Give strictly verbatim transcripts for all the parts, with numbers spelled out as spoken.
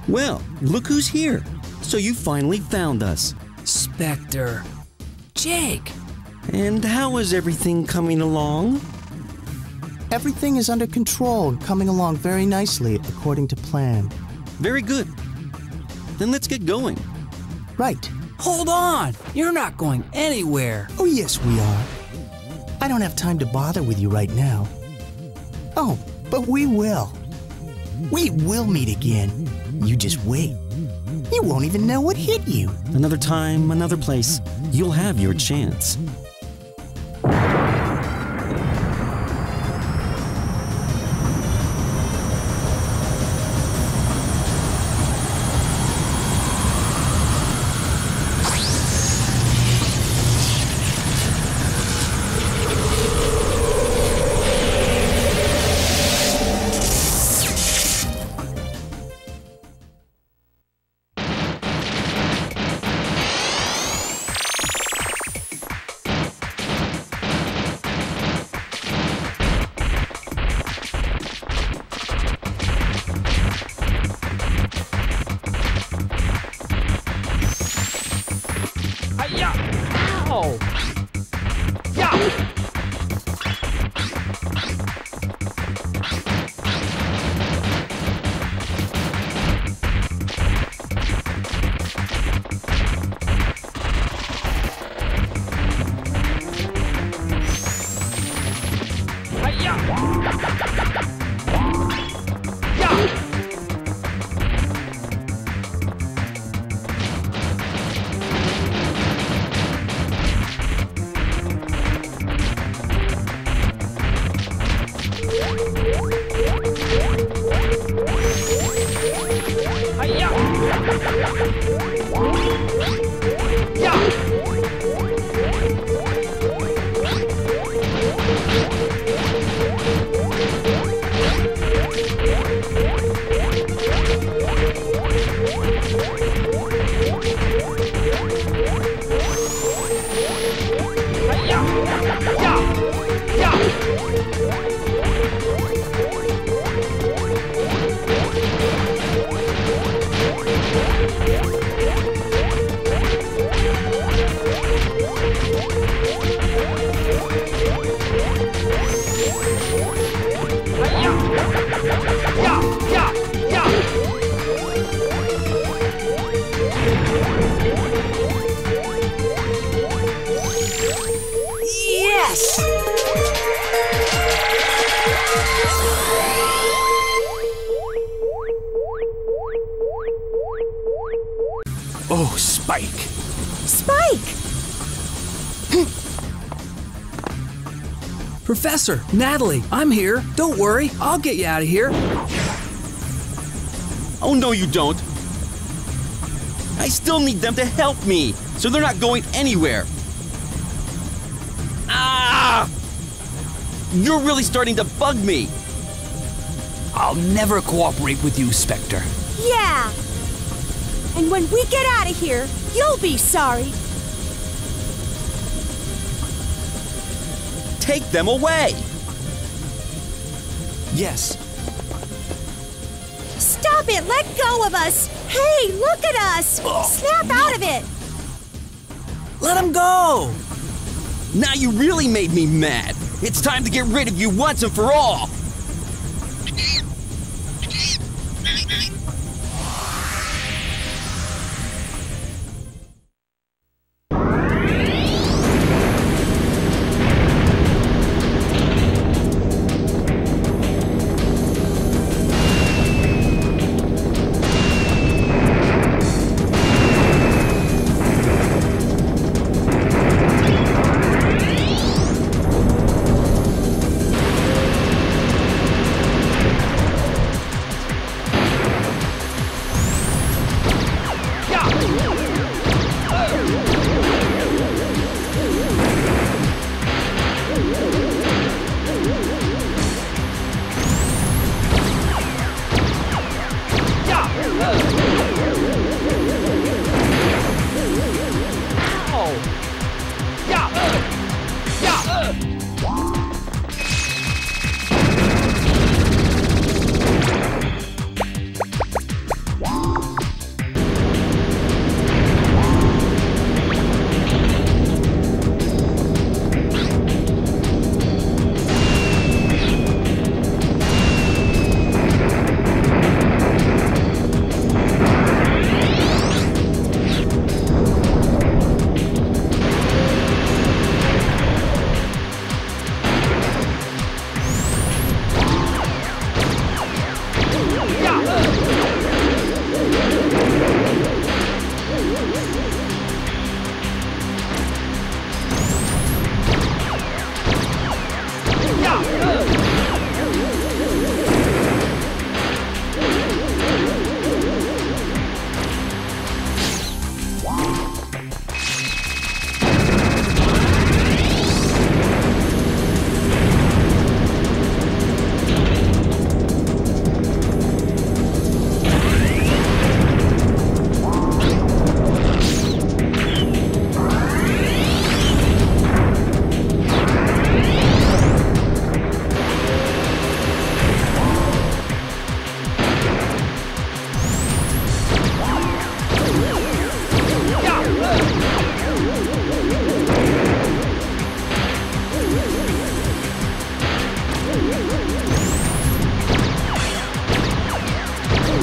Well, look who's here. So you finally found us. Spectre. Jake. And how is everything coming along? Everything is under control and coming along very nicely according to plan. Very good. Then let's get going. Right. Hold on! You're not going anywhere. Oh, yes, we are. I don't have time to bother with you right now. Oh, but we will. We will meet again. You just wait. You won't even know what hit you. Another time, another place. You'll have your chance. Oh, Spike. Spike! Professor, Natalie, I'm here. Don't worry, I'll get you out of here. Oh, no, you don't. I still need them to help me, so they're not going anywhere. Ah! You're really starting to bug me. I'll never cooperate with you, Spectre. Yeah. And when we get out of here, you'll be sorry. Take them away. Yes. Stop it! Let go of us! Hey, look at us! Oh. Snap out of it! Let him go! Now you really made me mad. It's time to get rid of you once and for all.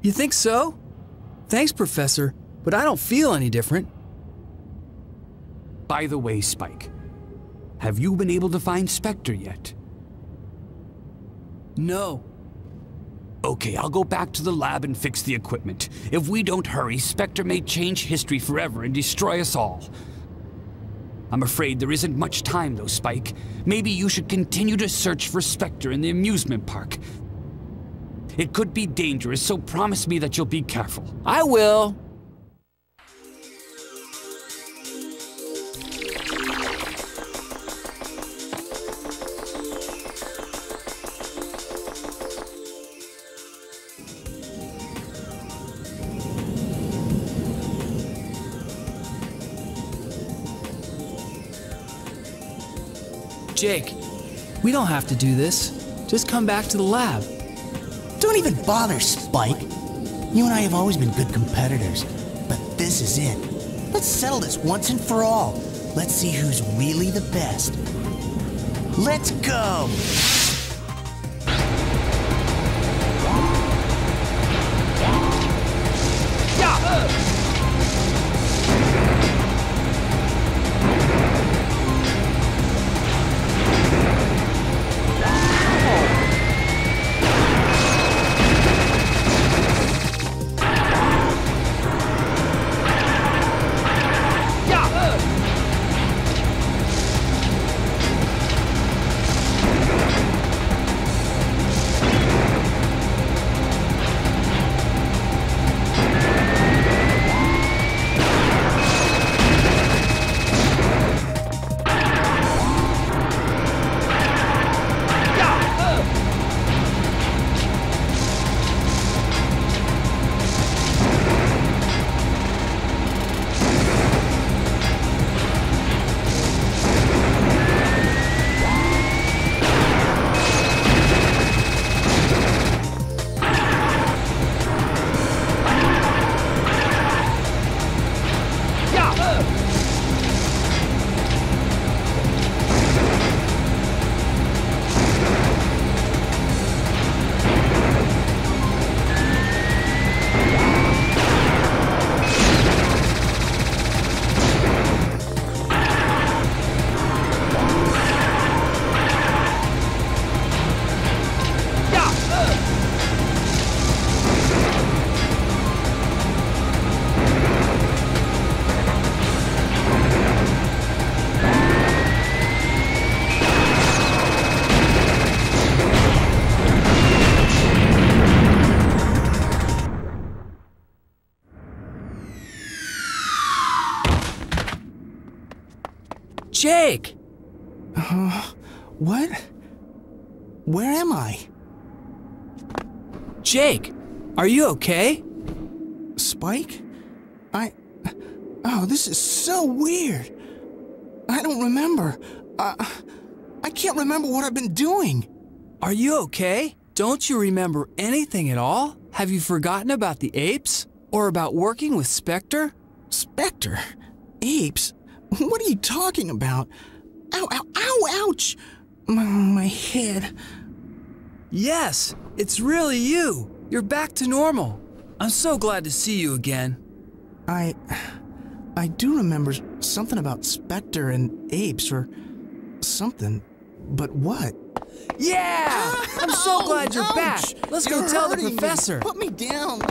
You think so? Thanks, Professor, but I don't feel any different. By the way, Spike, have you been able to find Spectre yet? No. Okay, I'll go back to the lab and fix the equipment. If we don't hurry, Spectre may change history forever and destroy us all. I'm afraid there isn't much time though, Spike. Maybe you should continue to search for Spectre in the amusement park. It could be dangerous, so promise me that you'll be careful. I will. Jake, we don't have to do this. Just come back to the lab. Don't even bother, Spike. You and I have always been good competitors, but this is it. Let's settle this once and for all. Let's see who's really the best. Let's go! Jake! Uh, what? Where am I? Jake, are you okay? Spike? I... Oh, this is so weird. I don't remember. Uh, I can't remember what I've been doing. Are you okay? Don't you remember anything at all? Have you forgotten about the apes? Or about working with Spectre? Spectre? Apes? What are you talking about? Ow, ow, ow, ouch! My, my head. Yes, it's really you. You're back to normal. I'm so glad to see you again. I... I do remember something about Spectre and apes or something, but what? Yeah! I'm so glad you're Ouch! back. Let's You're go tell the hurting me. professor. Put me down.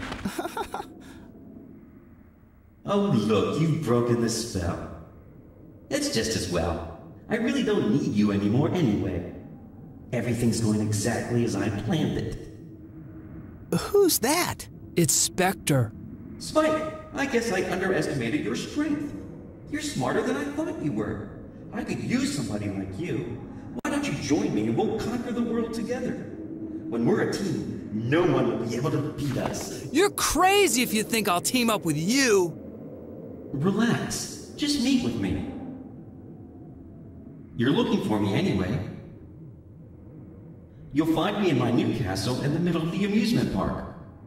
Oh, look, you've broken the spell. It's just as well. I really don't need you anymore anyway. Everything's going exactly as I planned it. Who's that? It's Spectre. Spike, I guess I underestimated your strength. You're smarter than I thought you were. I could use somebody like you. Why don't you join me and we'll conquer the world together? When we're a team, no one will be able to beat us. You're crazy if you think I'll team up with you. Relax. Just meet with me. You're looking for me anyway. You'll find me in my new castle in the middle of the amusement park.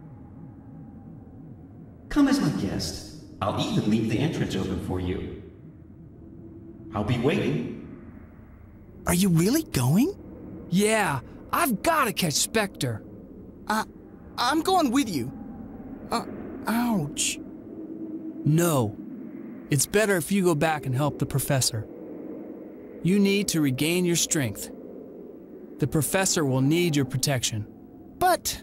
Come as my guest. I'll even leave the entrance open for you. I'll be waiting. Are you really going? Yeah, I've got to catch Spectre. Uh, I'm going with you. Uh, ouch. No. It's better if you go back and help the professor. You need to regain your strength. The professor will need your protection. But...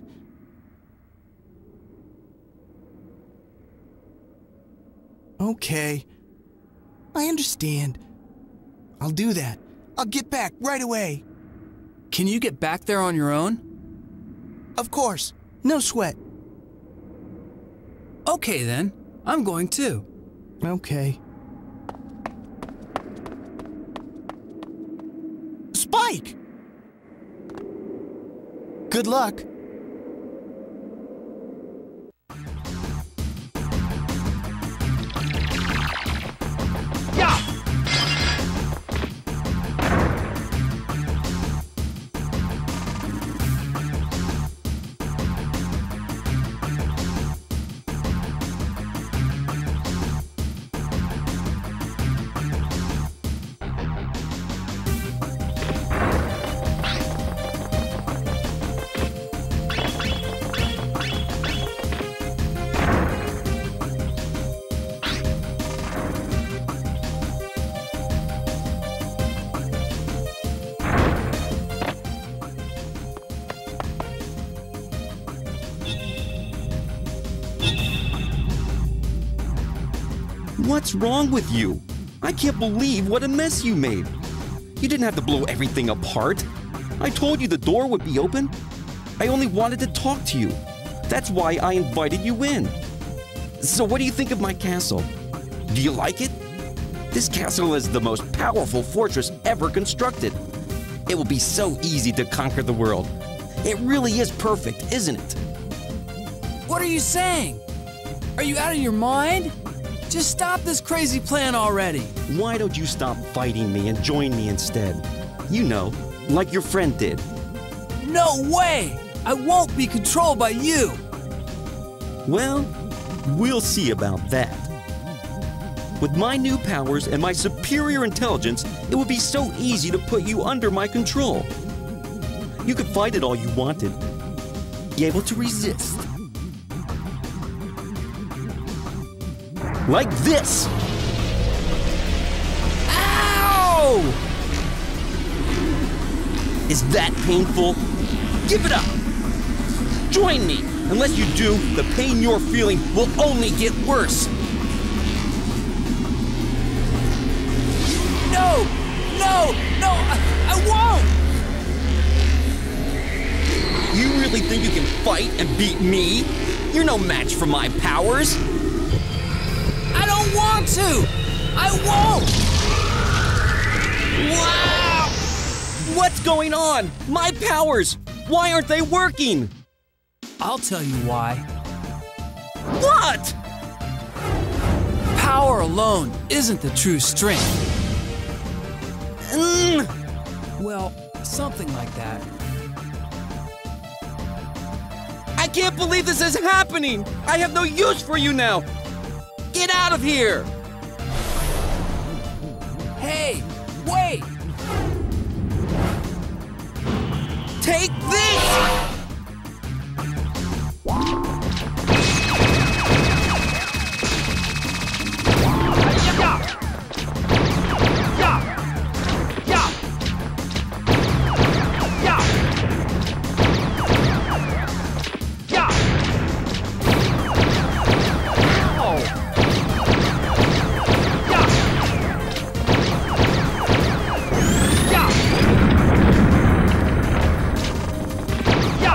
Okay. I understand. I'll do that. I'll get back right away. Can you get back there on your own? Of course. No sweat. Okay then. I'm going too. Okay. Spike! Good luck. Yeah! What's wrong with you? I can't believe what a mess you made. You didn't have to blow everything apart. I told you the door would be open. I only wanted to talk to you. That's why I invited you in. So what do you think of my castle? Do you like it? This castle is the most powerful fortress ever constructed. It will be so easy to conquer the world. It really is perfect, isn't it? What are you saying? Are you out of your mind? Just stop this crazy plan already. Why don't you stop fighting me and join me instead? You know, like your friend did. No way! I won't be controlled by you! Well, we'll see about that. With my new powers and my superior intelligence, it would be so easy to put you under my control. You could fight it all you wanted. Be able to resist. Like this! Ow! Is that painful? Give it up! Join me! Unless you do, the pain you're feeling will only get worse! No! No! No! I, I won't! You really think you can fight and beat me? You're no match for my powers! I don't want to! I won't! Wow! What's going on? My powers! Why aren't they working? I'll tell you why. What? Power alone isn't the true strength. Mm. Well, something like that. I can't believe this is happening! I have no use for you now! Get out of here! Hey, wait! Take this! Yeah!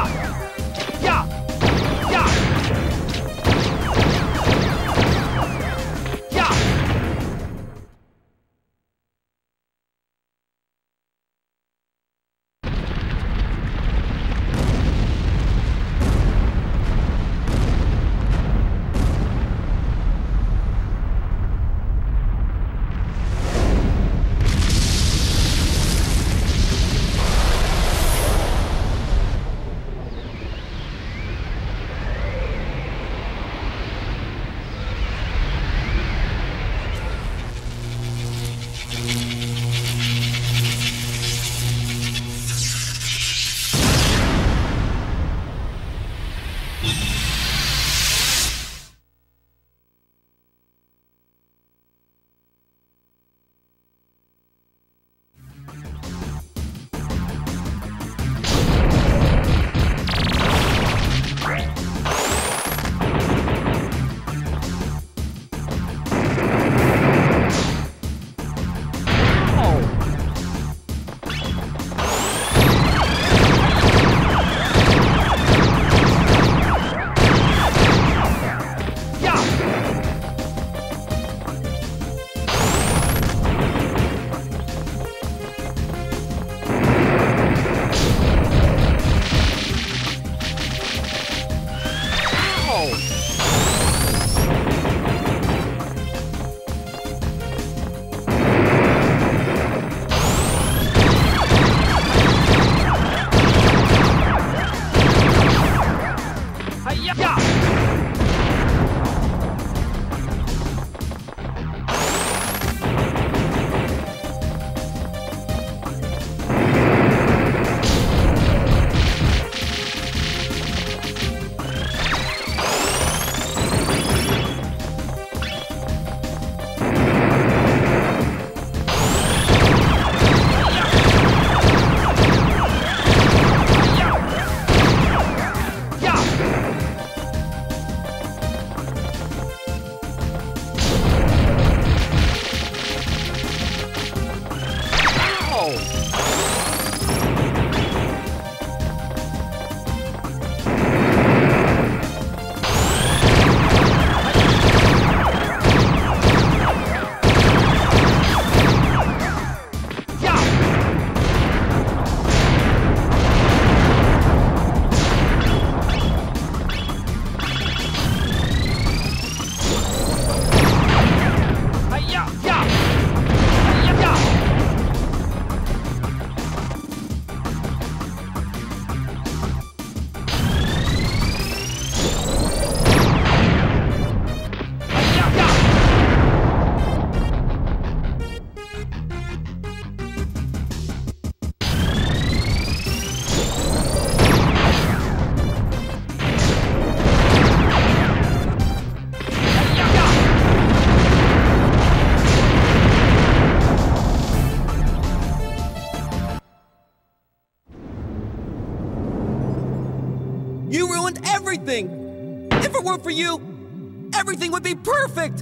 You ruined everything! If it weren't for you, everything would be perfect!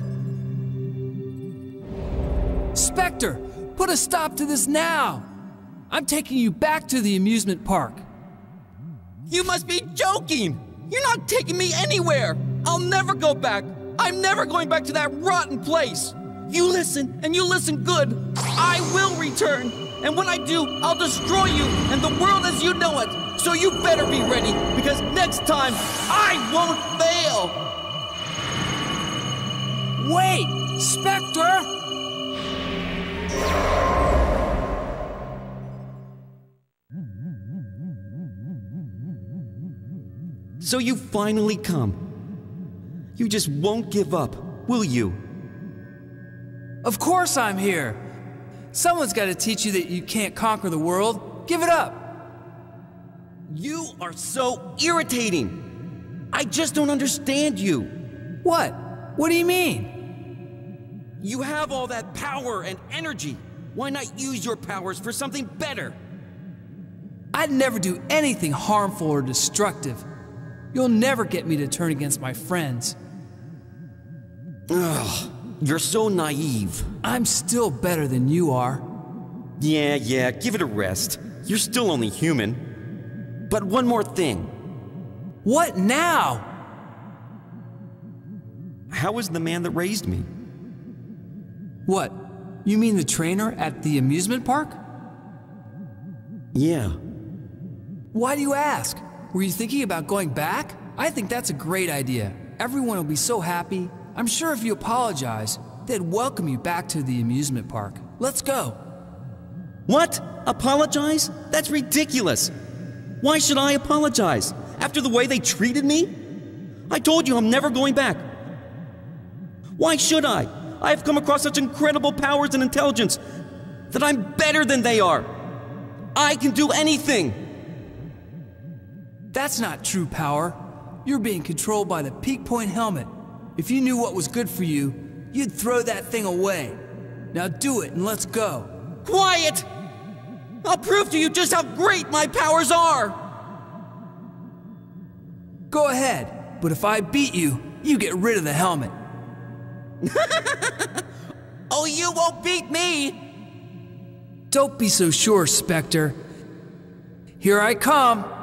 Spectre, put a stop to this now! I'm taking you back to the amusement park. You must be joking! You're not taking me anywhere! I'll never go back! I'm never going back to that rotten place! You listen, and you listen good! I will return! And when I do, I'll destroy you and the world as you know it! So you better be ready, because next time, I won't fail! Wait! Spectre! So you finally come. You just won't give up, will you? Of course I'm here! Someone's got to teach you that you can't conquer the world. Give it up! You are so irritating! I just don't understand you! What? What do you mean? You have all that power and energy. Why not use your powers for something better? I'd never do anything harmful or destructive. You'll never get me to turn against my friends. Ugh, you're so naive. I'm still better than you are. Yeah, yeah, give it a rest. You're still only human. But one more thing. What now? How is the man that raised me? What? You mean the trainer at the amusement park? Yeah. Why do you ask? Were you thinking about going back? I think that's a great idea. Everyone will be so happy. I'm sure if you apologize, they'd welcome you back to the amusement park. Let's go. What? Apologize? That's ridiculous. Why should I apologize? After the way they treated me? I told you I'm never going back. Why should I? I have come across such incredible powers and intelligence that I'm better than they are. I can do anything. That's not true power. You're being controlled by the Peak Point helmet. If you knew what was good for you, you'd throw that thing away. Now do it and let's go. Quiet! I'll prove to you just how great my powers are! Go ahead, but if I beat you, you get rid of the helmet. Oh, you won't beat me! Don't be so sure, Spectre. Here I come.